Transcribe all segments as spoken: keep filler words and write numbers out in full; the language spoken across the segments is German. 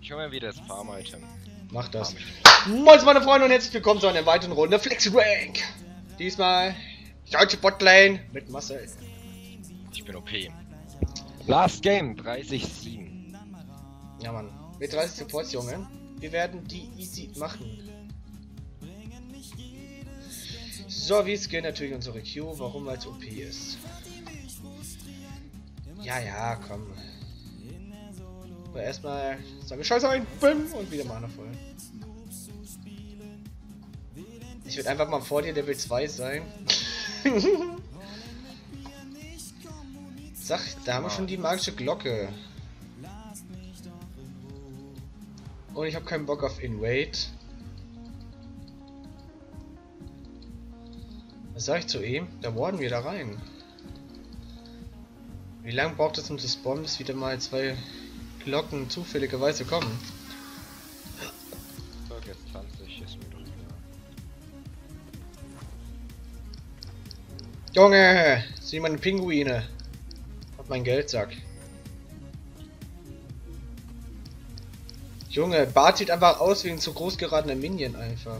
Ich hole mir wieder das Farm-Item. Mach das. Moin meine Freunde und herzlich willkommen zu einer weiteren Runde Flexi Rank. Diesmal deutsche Botlane mit Marcel. Ich bin O P. Last Game, dreißig sieben. Ja Mann, mit dreißig Supports, Junge. Wir werden die easy machen. So, wir skillen natürlich unsere Q. Warum? Weil es O P ist. Ja, ja, komm. Aber erstmal sagen wir Scheiße ein, Bim, und wieder Mana voll. Ich würde einfach mal vor dir Level zwei sein. Sag, da haben wir schon die magische Glocke. Und ich habe keinen Bock auf Invade. Was sag ich zu ihm? Da warden wir da rein. Wie lange braucht es, um zu spawnen, bis wieder mal zwei Glocken zufälligerweise kommen? So, jetzt zwanzig ist mir doch wieder. Junge! Sieh meine Pinguine! Hab meinen Geldsack. Junge, Bart sieht einfach aus wie ein zu groß geratener Minion einfach.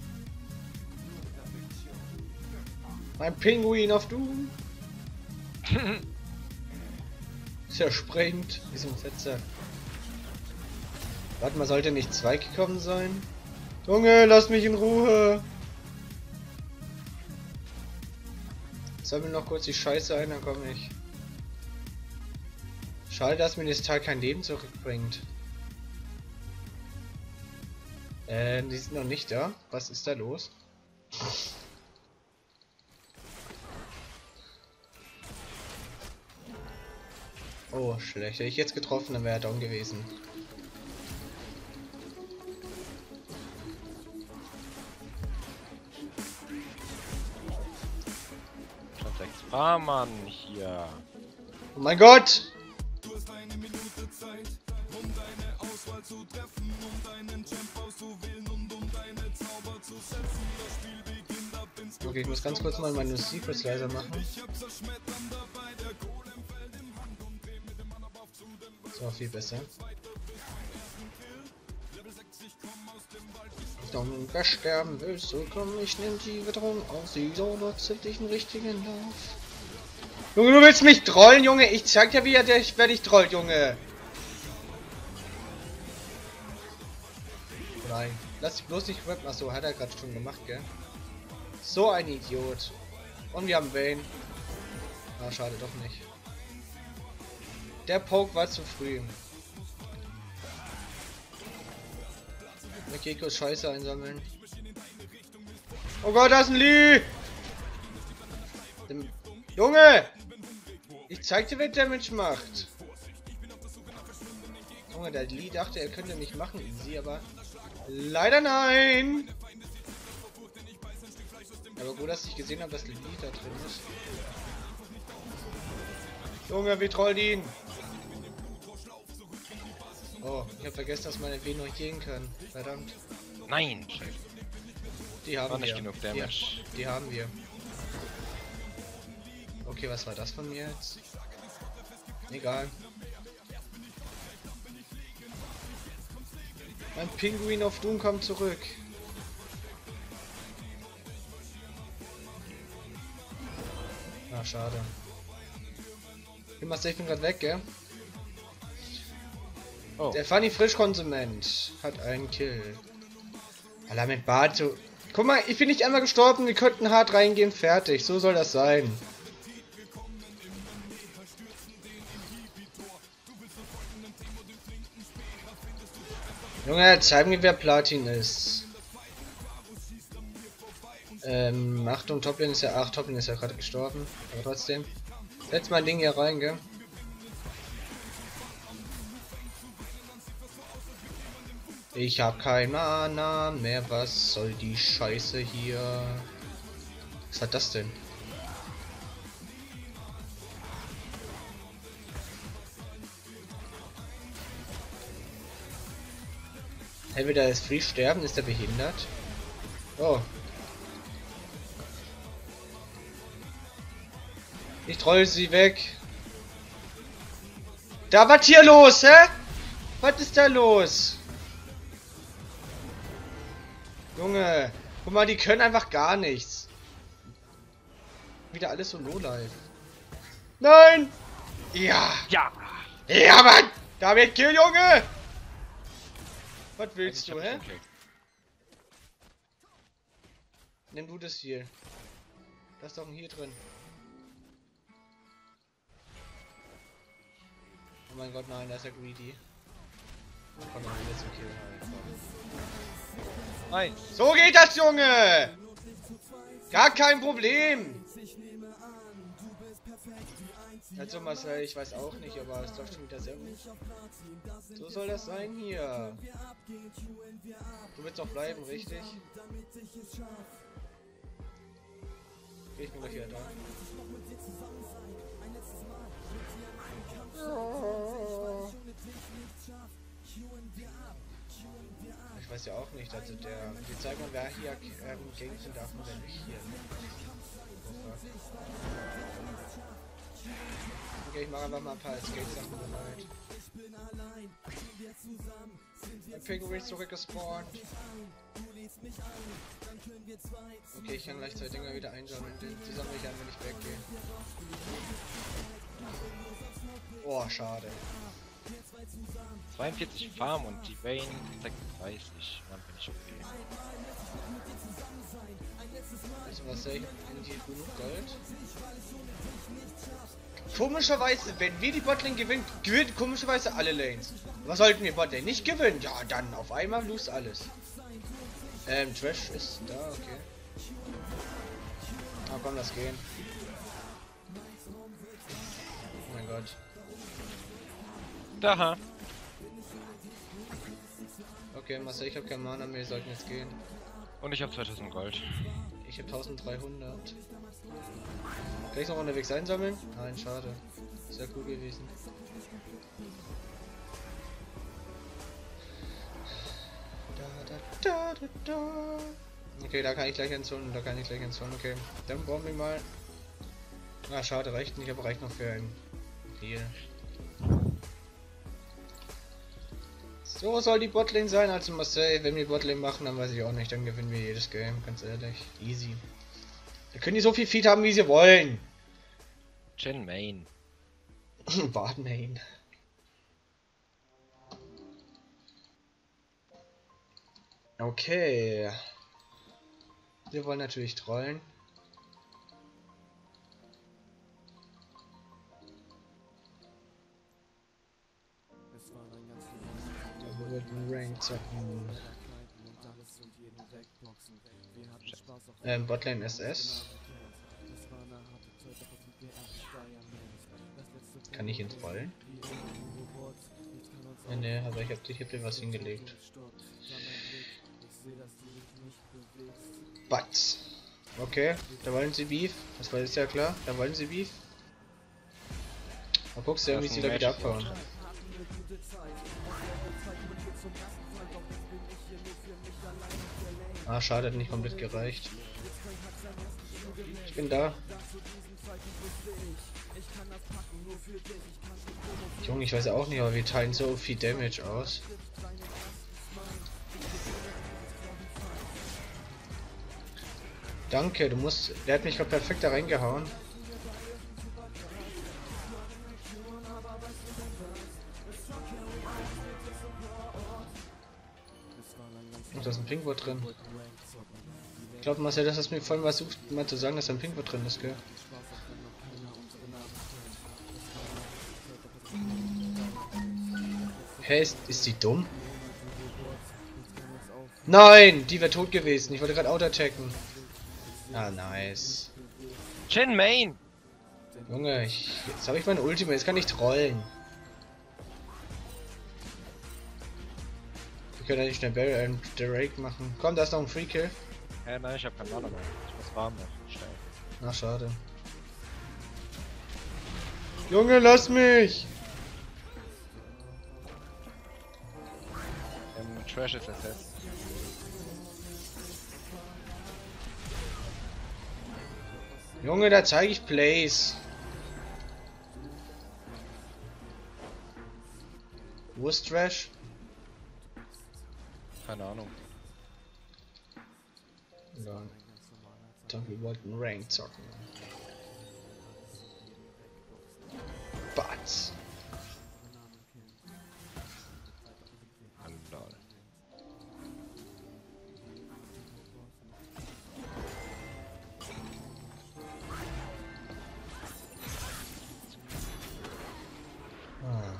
Mein Pinguin auf Doom! Zerspringt, diesem Fetzer. Warte mal, sollte nicht zwei gekommen sein? Junge, lass mich in Ruhe! Sammel noch kurz die Scheiße ein, dann komme ich. Schade, dass mir das Teil kein Leben zurückbringt. Äh, die sind noch nicht da. Was ist da los? Oh, schlecht. Hätte ich jetzt getroffen, dann wäre er down gewesen. Schon sechs Farmern hier. Oh mein Gott! Du hast eine Minute Zeit, um deine Auswahl zu treffen, um deinen Champ auszuwählen und um deine Zauber zu setzen. Das Spiel beginnt ab ins Okay, ich muss ganz kurz mal meine Secrets leiser machen. So, viel besser. Dann wer sterben will, so komm, ich nehm die Bedrohung aus. Sie so nutzt dich einen richtigen Lauf. Junge, du willst mich trollen, Junge? Ich zeig dir, wie er dich, wer dich trollt, Junge. Nein, lass dich bloß nicht rappen. Achso, hat er gerade schon gemacht, gell? So ein Idiot. Und wir haben Vayne. Ah, schade, doch nicht. Der Poke war zu früh. Okay, kurz Scheiße einsammeln. Oh Gott, da ist ein Lee! Dem Junge! Ich zeig dir, wer Damage macht. Junge, der Lee dachte, er könnte mich machen, easy, aber leider nein! Aber gut, dass ich gesehen habe, dass Lee da drin ist. Junge, wie trollt ihn! Oh, ich habe vergessen, dass meine W noch gehen kann. Verdammt. Nein, Scheiße. Die haben War nicht wir. genug Damage. Die, die haben wir. Okay, was war das von mir jetzt? Egal. Mein Pinguin auf Doom kommt zurück. Ah, schade. Immer safe bin gerade weg, gell? Oh. Der Funny Frischkonsument hat einen Kill. Alter, mit Bart so. Guck mal, ich bin nicht einmal gestorben, wir könnten hart reingehen, fertig. So soll das sein. Junge, zeig mir, wer Platin ist. Ähm, Achtung, Toplane ist ja. Ach, Toplane ist ja gerade gestorben. Aber trotzdem. Setz mein Ding hier rein, gell? Ich hab kein Mana mehr, was soll die Scheiße hier? Was hat das denn? Hey, will der jetzt free sterben? Ist der behindert? Oh. Ich troll sie weg. Da, was hier los, hä? Was ist da los? Junge, guck mal, die können einfach gar nichts. Wieder alles so Lowlife. Nein! Ja! Ja! Ja, Mann! David, kill, Junge! Was willst du, hä? Nimm du das hier. Da ist doch ein hier drin. Oh mein Gott, nein, da ist er greedy. Komm, nein, jetzt ein Kill. Nein! So geht das, Junge! Gar kein Problem! Also Marcel, ich weiß auch nicht, aber es läuft schon wieder sehr gut. So soll das sein hier. Du willst auch bleiben, richtig? Okay, ich bin gleich wieder da. Ich weiß ja auch nicht, also der... Wir zeigen mal, wer hier ähm, gegen darf und wer nicht hier. Okay, ich mache einfach mal ein paar Escape-Sachen bereit. Ein Pinguin ist zurückgespawnt. Okay, ich kann gleich zwei Dinger wieder einsammeln. Die sammle ich an, wenn ich weggehe. Oh, schade. zweiundvierzig Farm und die Vayne sechsunddreißig. Dann bin ich okay. Weißt du was, ich in die genug Gold? Komischerweise, wenn wir die Botlane gewinnen, gewinnt komischerweise alle Lanes. Was sollten wir Botlane nicht gewinnen? Ja, dann auf einmal lose alles. Ähm, Trash ist da, okay. Ah, komm, lass gehen. Oh mein Gott. Da. Okay, Marcel, ich hab kein Mana mehr, wir sollten jetzt gehen. Und ich habe zweitausend Gold. Ich hab dreizehnhundert. Kann ich noch unterwegs einsammeln? Nein, schade. Sehr cool gewesen. Da, da, da, da, da. Okay, da kann ich gleich entzünden, da kann ich gleich entzünden. Okay, dann brauchen wir mal. Ah, schade, reicht nicht, aber reicht noch für ein Heal. So soll die Botlane sein, also Marcel, wenn wir Botlane machen, dann weiß ich auch nicht, dann gewinnen wir jedes Game, ganz ehrlich. Easy. Da können die so viel Feed haben, wie sie wollen. Chen Main. Bad Main. Okay. Wir wollen natürlich trollen. Da wird ein Rank zocken. Ähm, Botlane S S. Kann ich ihn trollen? Ja, ne, aber ich hab, ich hab dir was hingelegt. But. Okay, da wollen sie Beef. Das war jetzt ja klar. Da wollen sie Beef. Mal guckst du, wie sie da wieder abhauen. Ah, schade, hat nicht komplett gereicht. Ich bin da. Junge, ich weiß auch nicht, aber wir teilen so viel Damage aus. Danke, du musst... Der hat mich gerade perfekt da reingehauen. Und da ist ein Pinkwort drin. Ich glaube, Marcel, das hast mir vorhin versucht, mal zu sagen, dass da ein Pinkwort drin ist, gell? Hä, ist, ist die dumm? Nein, die wäre tot gewesen. Ich wollte gerade auto-attacken. Ah, nice. Chen Main! Junge, ich, jetzt habe ich mein Ultimate, jetzt kann ich trollen. Wir können ja nicht schnell Barrel und Drake machen. Komm, da ist noch ein Free Kill. Äh, nein, ich hab keinen Mana mehr. Ich muss warm noch. Schnell. Na, schade. Junge, lass mich! Ähm, Trash ist S S. Junge, da zeige ich Plays. Wo ist Trash? Keine Ahnung. Ja. Doch, wir wollten Rank zocken. Bats. Lol. Ah.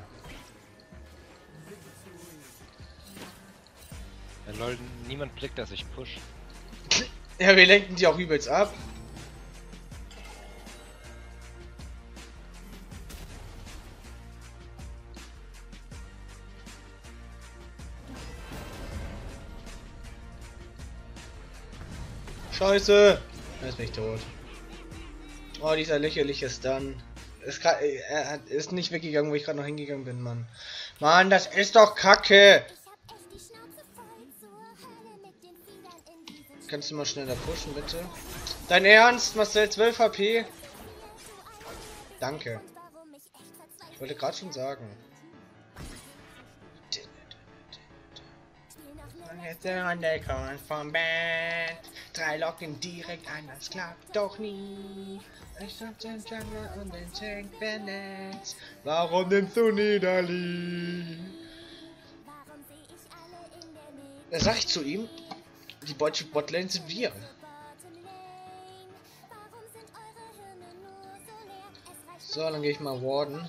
Ja, lol, niemand blickt, dass ich push. Ja, wir lenken die auch übelst ab. Scheiße! Jetzt bin ich tot. Oh, dieser lächerliche Stun. Ist, grad, er ist nicht weggegangen, wo ich gerade noch hingegangen bin, Mann. Mann, das ist doch Kacke! Kannst du mal schneller pushen, bitte? Dein Ernst, Marcel, zwölf H P? Danke. Ich wollte gerade schon sagen. Vom Band. Drei Locken direkt ein, das klappt doch nie. Ich hab den Jungle und den Tank vernetzt. Warum nimmst du Niederli? Da sag ich zu ihm, die deutsche Botlane sind wir. So, dann gehe ich mal warden.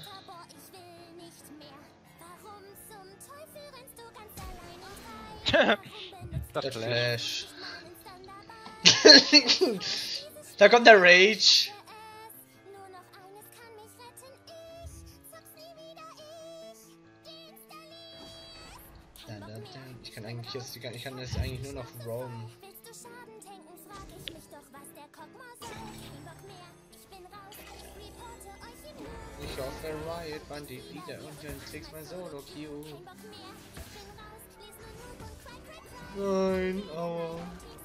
Das Der Flash. Flash. Da kommt der Rage. Ich kann eigentlich jetzt, ich kann jetzt eigentlich nur noch roamen. Ich hoffe, Riot Bandit wieder und dann kriegst mein Solo-Q. Nein, aua.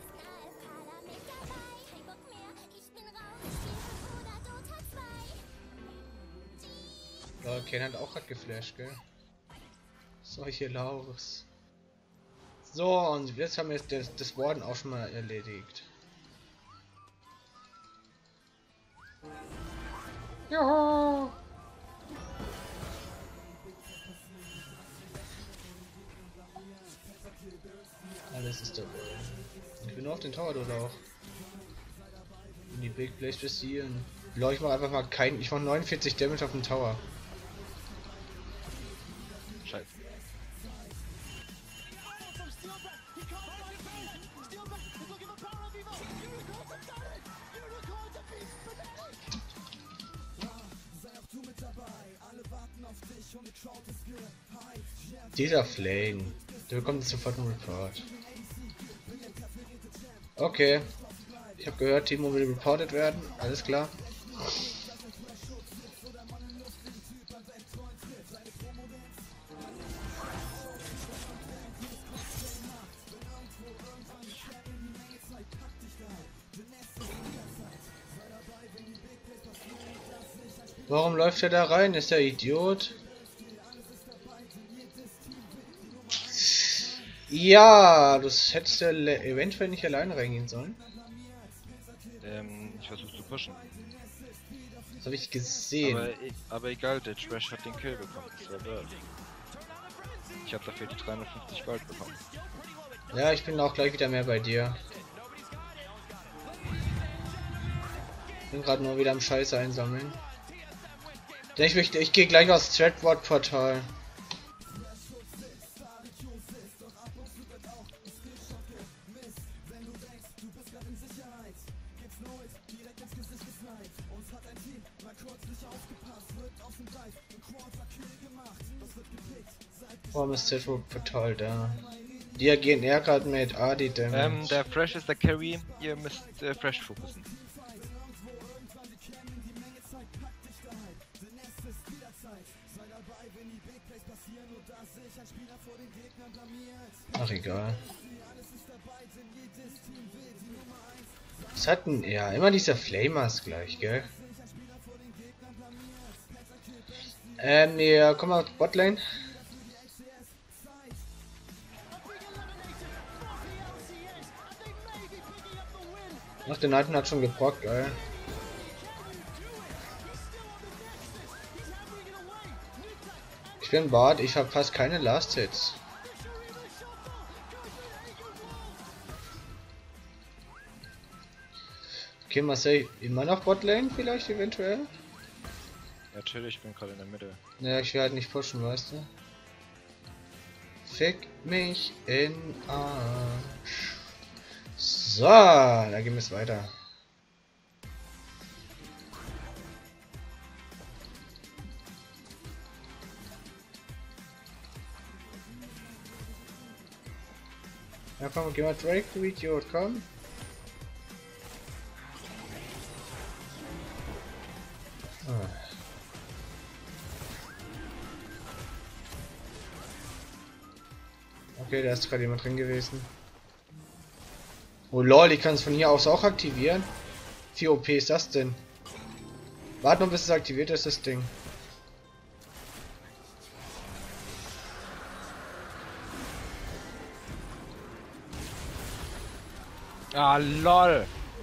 Ja, Ken hat auch gerade geflasht, gell? Solche Laurus. So, und jetzt haben wir das, das Warden auch schon mal erledigt. Juhu! Alles ist dabei. Ich bin nur auf den Tower dort auch. In die Big Place passieren. Leute, ich mach einfach mal keinen. Ich mach neunundvierzig Damage auf den Tower. Scheiße. Dieser Flame. Der bekommt sofort einen Report. Okay. Ich habe gehört, Timo will reported werden. Alles klar. Warum läuft er da rein? Ist der Idiot? Ja, das hättest du eventuell nicht alleine reingehen sollen. Ähm, ich versuche zu pushen. Das habe ich gesehen. Aber, e aber egal, der Trash hat den Kill bekommen. Das war Bird. Ich habe dafür die dreihundertfünfzig Gold bekommen. Ja, ich bin auch gleich wieder mehr bei dir. Bin gerade nur wieder am Scheiße einsammeln. Denn ich möchte, ich gehe gleich aus Threadword Portal. Warum ist Threadword Portal da? Die agieren eher gerade mit A D Damage. Ähm, der Fresh ist der Carry. Ihr müsst äh, Fresh fokussen. Ach, egal. Was hat denn er? Immer dieser Flamers gleich, gell? Ähm, ja, komm mal Botlane. Ach, den alten hat schon gebrockt, ey. Ich bin Bart, ich habe fast keine Last Hits. Okay, Marcel, immer noch Botlane vielleicht eventuell? Natürlich, ich bin gerade in der Mitte. Naja, ich will halt nicht pushen, weißt du? Fick mich in Arsch. So, da gehen wir es weiter. Ja komm, geh mal Drake, du Idiot, komm. Ah. Okay, da ist gerade jemand drin gewesen. Oh lol, ich kann es von hier aus auch aktivieren. Wie O P ist das denn? Warte noch bis es aktiviert ist, das Ding. Ah, lol!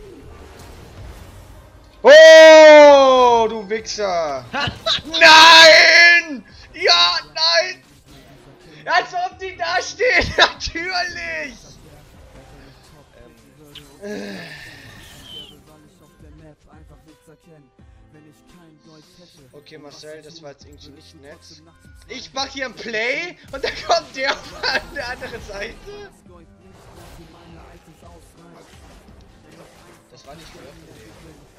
Oh, du Wichser! Nein! Ja, nein! Als ob die da steht, natürlich! Ähm. Okay, Marcel, das war jetzt irgendwie nicht nett. Ich mach hier ein Play und dann kommt der auf der andere Seite. Das war nicht geöffnet.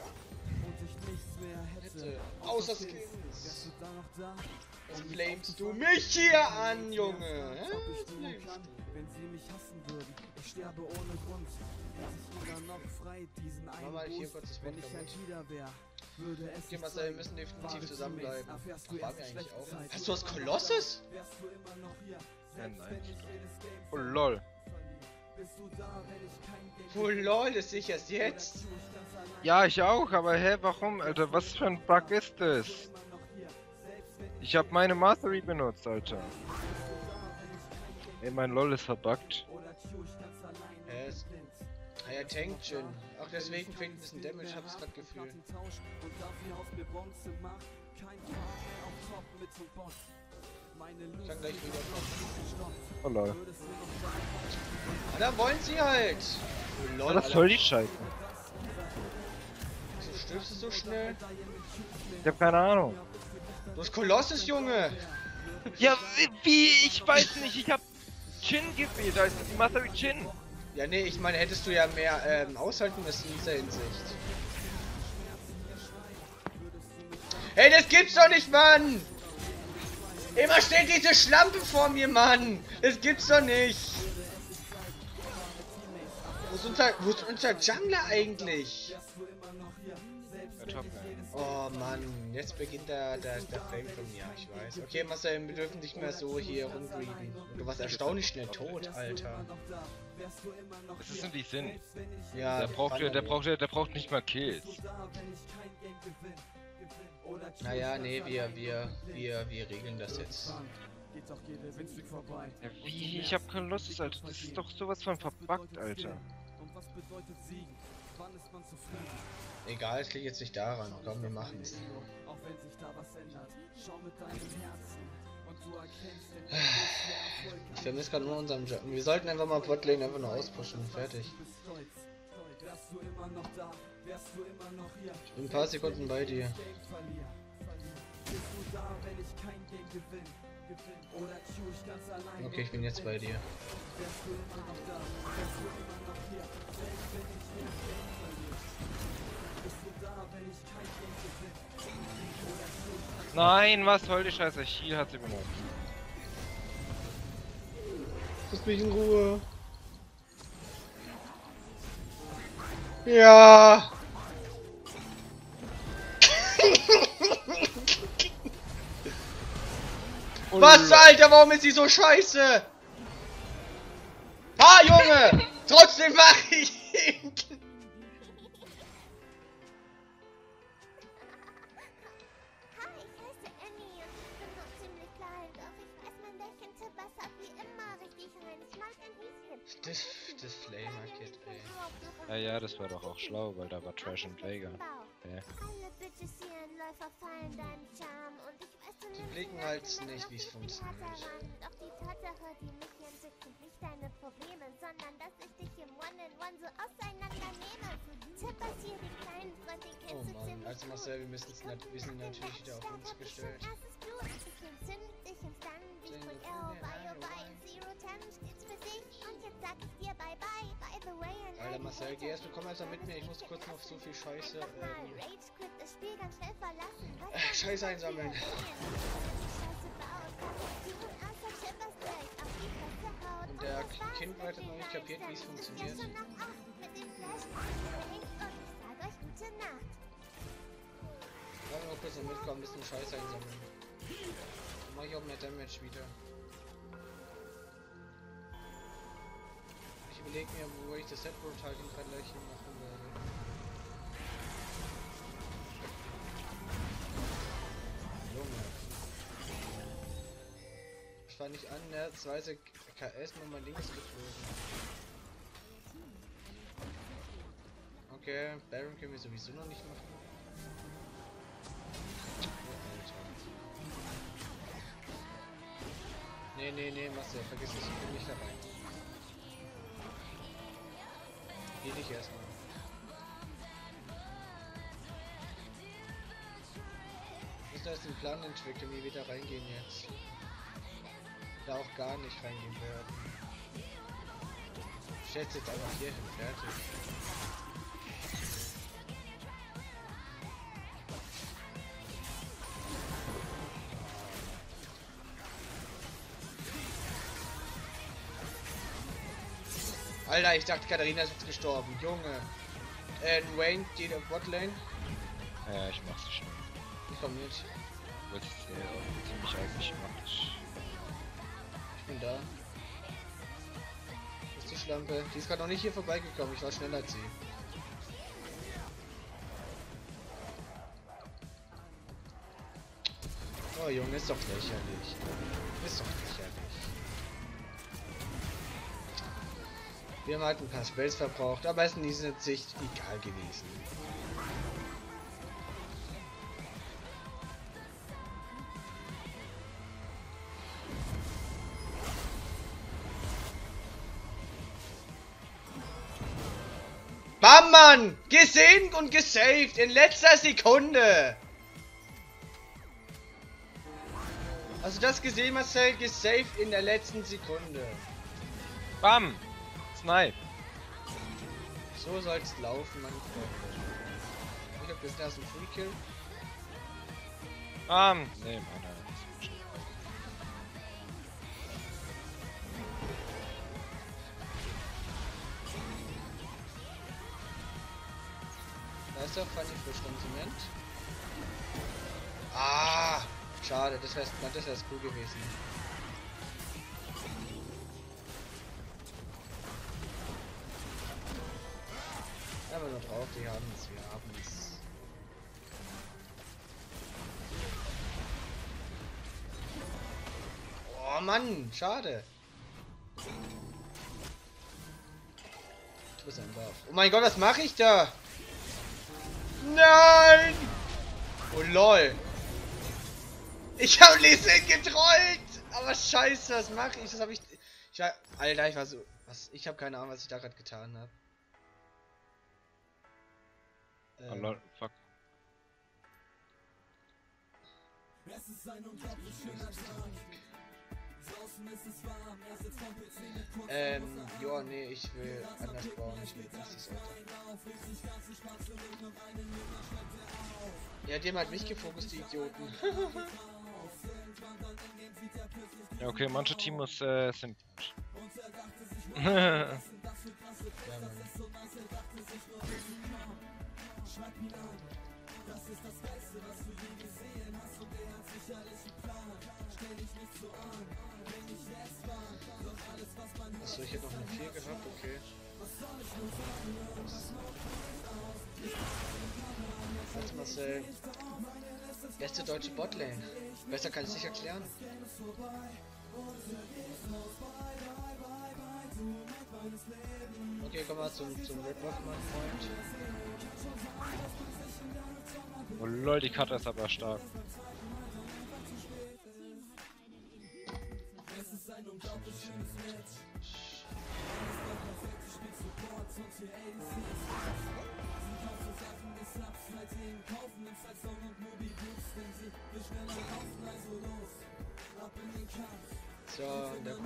Hätte. Außer Skins. Was flamest du mich hier an, Junge? Hä? Wenn sie mich hassen würden, ich sterbe ohne Grund. Mach mal hier kurz das Wort damit. Okay, Marcel, wir müssen definitiv zusammenbleiben. Ach, waren wir eigentlich auch? Hast du was Kolosses? Ja, nein. Oh lol. Oh lol, das sehe ich erst jetzt. Ja, ich auch, aber hä, warum, Alter? Was für ein Bug ist das? Ich habe meine Mastery benutzt, Alter. Ey, mein LOL ist verbuggt. Hä? Ah ja, tankt schon. Auch deswegen fängt ein bisschen Damage, hab ich grad Gefühl. Ich kann gleich wieder kommen. Oh lol. Ah, da wollen sie halt! Oh, lol, Was Alter. soll die Scheiße? Wieso stirbst du so schnell? Ich hab keine Ahnung. Du hast Kolossus, Junge! Ja, wie? Ich weiß nicht, ich hab Chin gewählt, da ist die Mastery Chin. Ja, nee, ich meine, hättest du ja mehr ähm, aushalten müssen in dieser Hinsicht. Hey, das gibt's doch nicht, Mann! Immer steht diese Schlampe vor mir, Mann! Das gibt's doch nicht! Wo ist unser, wo ist unser Jungler eigentlich? Oh Mann, jetzt beginnt der, der, der Flame von mir, ich weiß. Okay, Marcel, wir dürfen nicht mehr so hier rumgreeden. Du warst erstaunlich schnell tot, Alter. Das ist nicht Sinn. Ja, Der braucht, der, der braucht, der braucht nicht mal Kills. Naja, nee, wir, wir, wir, wir regeln das jetzt. Ja, wie? Ich hab keine Lust, Alter. Das ist doch sowas von verbuggt, Alter. Egal, es liegt jetzt nicht daran. Komm, wir machen es. Ich vermisse gerade nur unseren Job. Wir sollten einfach mal Botlane einfach nur auspushen. Fertig. Ich bin ein paar Sekunden bei dir. Okay, ich bin jetzt bei dir. Nein, was soll die Scheiße? Shield hat sie benutzt. Lass mich in Ruhe. Ja. Was, Alter, warum ist sie so scheiße? Ah, Junge! Trotzdem mach ich ihn! Hi, ich heiße Annie und ich bin noch ziemlich klein, doch ich weiß mein Lächeln zu besser wie immer richtig rein. Ich mag ein Häschen Das, das Flamer-Kit, ey. Ja, ja, das war doch auch schlau, weil da war Trash und Vega. Ja. Alle Bitches hier in Läufer fallen deinem Charme und ich weiß, du Die lebst blicken vielleicht halt immer nicht, noch wie es diesen funktioniert. Vaterland. Doch die Tatsache, die mich entzückt, sind nicht deine Probleme, sondern dass ich dich im One-in-One so auseinandernehme. Zipperst hier den kleinen Freund, den Oh kennst du Mann, ziemlich also gut. Marcel, wir müssen es nat wir sind natürlich wieder auf uns gestellt. Erstes Blut, ich bin zündig im Stun, wie von Arrow, Bio, bei Zero Ten steht's für dich. Und jetzt sag ich dir bye bye, by the way. an Alter all die Marcel, geh Hater. erst, komm erst mal mit mir, ich muss kurz noch so viel Scheiße, Einfach mal ähm, Rage Quit, das Spiel ganz schnell verlassen. Was äh, soll Scheiße ich einsammeln. dafür? Die Scheiße baut, kann ich tun, außer Chippers Drake auf die Fresse haut. Und der das war's Kind mit hat noch den nicht kapiert, wie es Einstellungen. funktioniert. Ist ja schon nach acht mit dem Flash abgehängt und ich sag euch gute Nacht. Lass mal kurz noch mitkommen, ein bisschen Scheiße einsammeln. Dann mach ich auch mehr Damage wieder. Ich überlege mir, wo ich das Set-Prototyping gerade gleich hin machen werde. Junge. Ich war nicht ansatzweise K S nur mal links geflogen. Okay, Baron können wir sowieso noch nicht machen. Oh, Alter. Nee, nee, nee, Marcel, vergiss es, ich bin nicht dabei. Geh dich erstmal. Ich muss da jetzt einen Plan entwickeln, wie wir da reingehen jetzt. Da auch gar nicht reingehen werden. Ich schätze jetzt einfach hier hin, fertig. Alter, ich dachte, Katharina ist jetzt gestorben. Junge. Äh, Wayne geht auf Botlane. Ja, ich mach's schon. Ich komm mit. Was äh, ziemlich eigentlich macht. Ich bin da. Wo ist die Schlampe? Die ist gerade noch nicht hier vorbeigekommen. Ich war schneller als sie. Oh Junge, ist doch lächerlich. Ist doch lächerlich. Wir haben halt ein paar Spells verbraucht, aber es ist in dieser Sicht egal gewesen. Bam, Mann! Gesehen und gesaved in letzter Sekunde! Hast du das gesehen, Marcel? Gesaved in der letzten Sekunde. Bam! Snipe! So soll's laufen, meine Freunde. Ich hab jetzt erst einen Free Kill. Bam! Ne, meiner ist schon frei. Da ist doch Funny Fish Konsument. Ah! Schade, das wäre das wär's cool gewesen. Aber nur drauf, die haben es, wir haben es. Oh Mann, schade. Du bist ein Buff. Oh mein Gott, was mache ich da? Nein! Oh lol. Ich habe Lesen getrollt! Aber scheiße, was mache ich? Das habe ich. Ich war. Alter, ich war so. Was? Ich habe keine Ahnung, was ich da gerade getan habe. Oh lol, fuck. Ähm, ja, nee, ich will anders bauen, ich will nicht das Auto. Ja, die haben halt mich gefokust, die Idioten. Ja, okay, manche Teams äh, sind gut. Ja, Mann. Achso, ich hätte noch eine vier gehabt, okay. Was, Marcel? Beste deutsche Botlane. Besser kann ich es nicht erklären. komm mal zum, zum Red Buff, mein Freund. Oh lol, die Karte ist aber stark. So, und der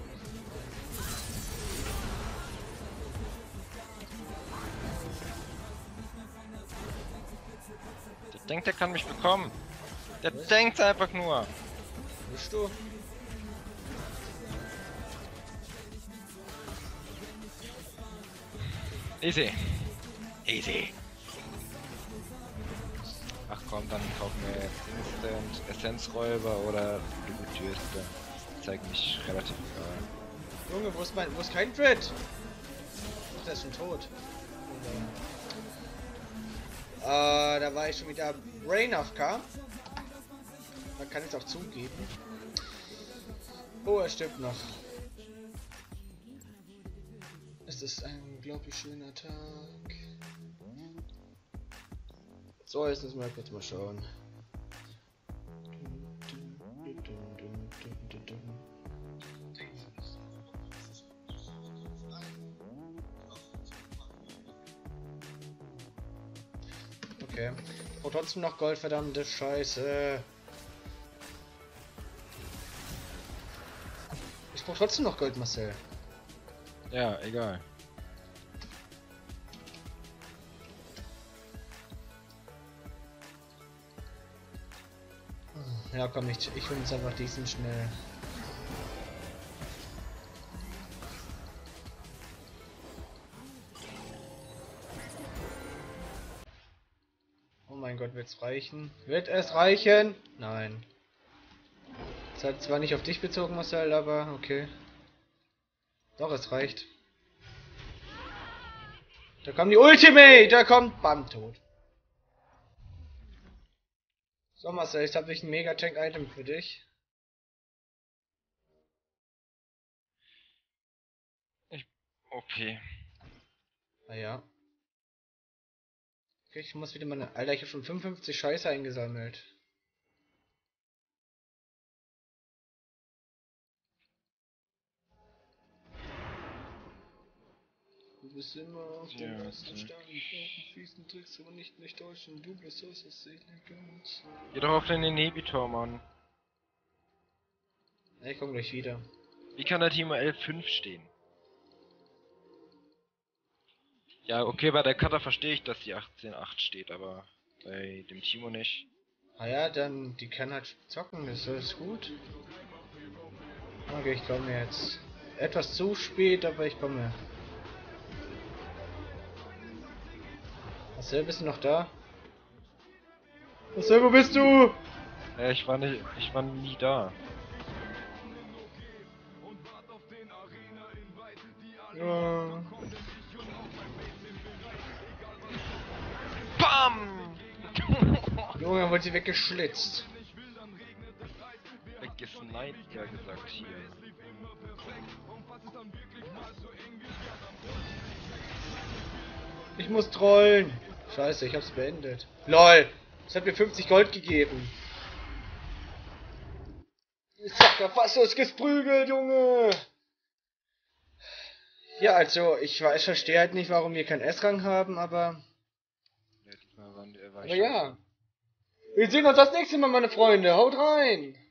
Der denkt, der kann mich bekommen. Der denkt einfach nur. bist du? Easy. Easy. Ach komm, dann kaufen wir jetzt Instant Essenzräuber oder Blutdürste. Das zeigt mich relativ egal. Junge, wo ist mein, wo ist kein Dread? Ach, der ist schon tot. Äh, da war ich schon wieder Brain A F K. Man kann es auch zugeben. Oh, er stirbt noch. Es ist ein unglaublich schöner Tag. So, jetzt müssen wir kurz mal schauen. Okay. Oh, trotzdem noch Gold, verdammte Scheiße. Ich brauch trotzdem noch Gold, Marcel. Ja, egal. Ja, komm, ich, ich hol uns einfach diesen schnell. Oh mein Gott, wird's reichen? Wird es reichen? Nein. Das hat zwar nicht auf dich bezogen, Marcel, aber okay. Doch, es reicht. Da kommt die Ultimate, da kommt Bam, tot. So, Marcel, jetzt habe ich ein Mega Tank Item für dich. Ich... Okay. Ah ja. Okay, ich muss wieder meine... Alter, ich habe schon fünfundfünfzig Scheiße eingesammelt. Du bist immer auf Ja, dem ist besten ja. Stand, mit fiesen Tricks, aber nicht nicht deutschen. Du bist aus das ganz. Geh doch auf den Inhibitor, Mann. Ich komm gleich wieder. Wie kann der Timo L fünf stehen? Ja, okay, bei der Cutter verstehe ich, dass die achtzehn acht steht, aber bei dem Timo nicht. Ah ja, dann, die kann halt zocken, das ist gut. Okay, ich komme jetzt. Etwas zu spät, aber ich komme. Marcel, bist du noch da? Marcel, wo bist du? Ja, ich war nicht, ich war nie da. Ja. BAM! Junge, wurde sie weggeschlitzt. Weggesniped, ja gesagt hier. Ich muss trollen. Scheiße, ich hab's beendet. LOL, es hat mir fünfzig Gold gegeben. Zacker, fast ist gesprügelt, Junge. Ja, also, ich weiß, verstehe halt nicht, warum wir keinen S-Rang haben, aber... Letztes Mal waren, äh, war Aber ich ja. Wir sehen uns das nächste Mal, meine Freunde. Haut rein.